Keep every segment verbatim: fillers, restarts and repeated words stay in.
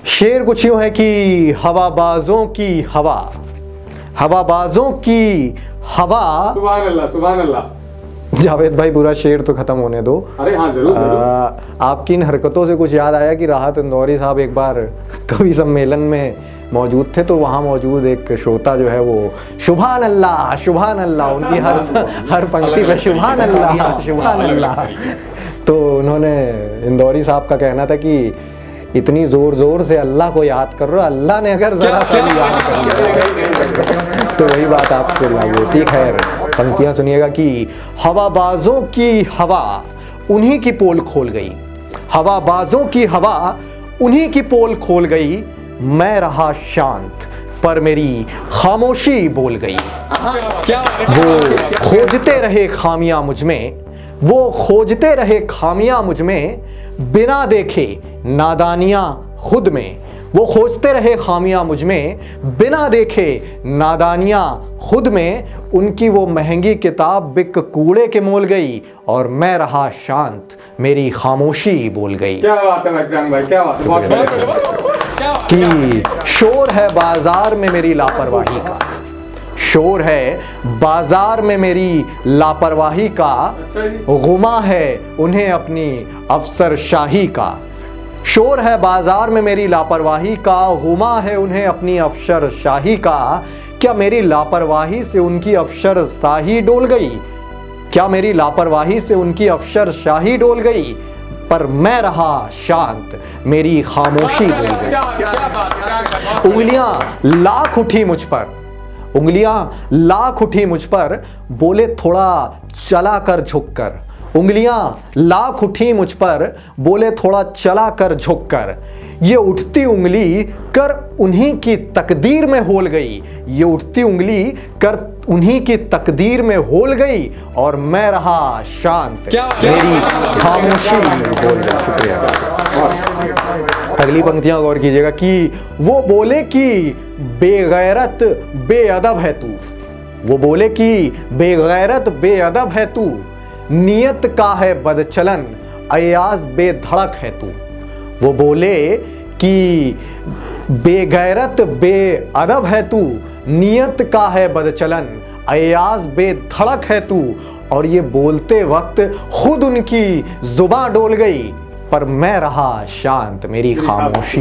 शेर कुछ यूं है कि हवाबाजों की हवा, हवाबाजों की हवा। सुभान अल्लाह, सुभान अल्लाह। जावेद भाई पूरा शेर तो खत्म होने दो। अरे हाँ जरूर, जरूर। आपकी इन हरकतों से कुछ याद आया कि राहत इंदौरी साहब एक बार कवि सम्मेलन में मौजूद थे, तो वहाँ मौजूद एक श्रोता जो है वो शुभान अल्लाह शुभान अल्लाह, उनकी हर हर पंक्ति पे शुभान अल्लाह शुभान अल्लाह। तो उन्होंने इंदौरी साहब का कहना था कि इतनी जोर जोर से अल्लाह को याद कर रहे हो, अल्लाह ने अगर जरा सा भी याद कर लिया तो वही बात आपसे लागू होती। खैर पंक्तियाँ सुनिएगा कि हवाबाजों की हवा उन्हीं की पोल खोल गई, हवाबाजों की हवा उन्हीं की पोल खोल गई, मैं रहा शांत पर मेरी खामोशी बोल गई। वो खोजते रहे खामियां मुझ में, वो खोजते रहे खामियां मुझ में, बिना देखे नादानियां खुद में। वो खोजते रहे खामियां मुझ में, बिना देखे नादानियां खुद में। उनकी वो महंगी किताब बिक कूड़े के मोल गई, और मैं रहा शांत मेरी खामोशी बोल गई। क्या बात है भाई, क्या बात है, बहुत कि शोर है बाजार में मेरी लापरवाही का, शोर है बाजार में मेरी लापरवाही का, गुमा है उन्हें अपनी अफसरशाही का। शोर है बाजार में मेरी लापरवाही का, गुमा है उन्हें अपनी अफसरशाही का। क्या मेरी लापरवाही से उनकी अफसरशाही डोल गई, क्या मेरी लापरवाही से उनकी अफसरशाही डोल गई, पर मैं रहा शांत मेरी खामोशी बोल गई। उंगलियां लाख उठी मुझ पर, उंगलियां लाख उठी मुझ पर, बोले थोड़ा चला कर झुक कर। उंगलियां लाख उठी मुझ पर, बोले थोड़ा चला कर झुक कर। ये उठती उंगली कर उन्हीं की तकदीर में होल गई, ये उठती उंगली कर उन्हीं की तकदीर में होल गई, और मैं रहा शांत मेरी खामोशी बोल गई। शुक्रिया। अगली पंक्तियां गौर कीजिएगा कि वो बोले कि बेगैरत बेअदब है तू, वो बोले कि बेगैरत बेअदब है तू, नियत का है बदचलन अयाज बेधड़क है तू। वो बोले कि बेगैरत बेअदब है तू, नियत का है बदचलन अयाज बेधड़क है तू। और ये बोलते वक्त खुद उनकी जुबां डोल गई, पर मैं रहा शांत मेरी खामोशी।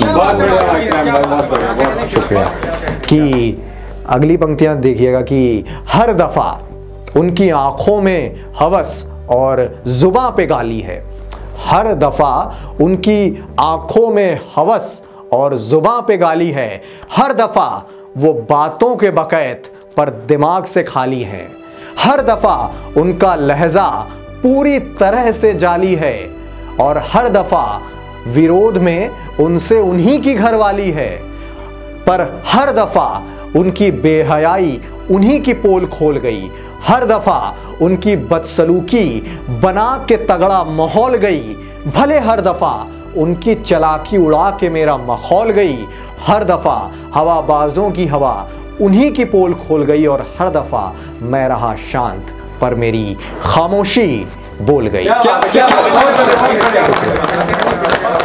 शुक्रिया। कि अगली पंक्तियां देखिएगा कि हर दफा उनकी आंखों में हवस और जुबां पे गाली है, हर दफा उनकी आंखों में हवस और जुबां पे गाली है। हर दफा वो बातों के बकैत पर दिमाग से खाली है, हर दफा उनका लहजा पूरी तरह से जाली है, और हर दफा विरोध में उनसे उन्हीं की घरवाली है, पर हर दफा उनकी बेहयाई उन्हीं की पोल खोल गई। हर दफा उनकी बदसलूकी बना के तगड़ा माहौल गई, भले हर दफा उनकी चलाकी उड़ा के मेरा मखौल गई। हर दफा हवाबाजों की हवा उन्हीं की पोल खोल गई, और हर दफा मैं रहा शांत पर मेरी खामोशी बोल गई। क्या, क्या, क्या,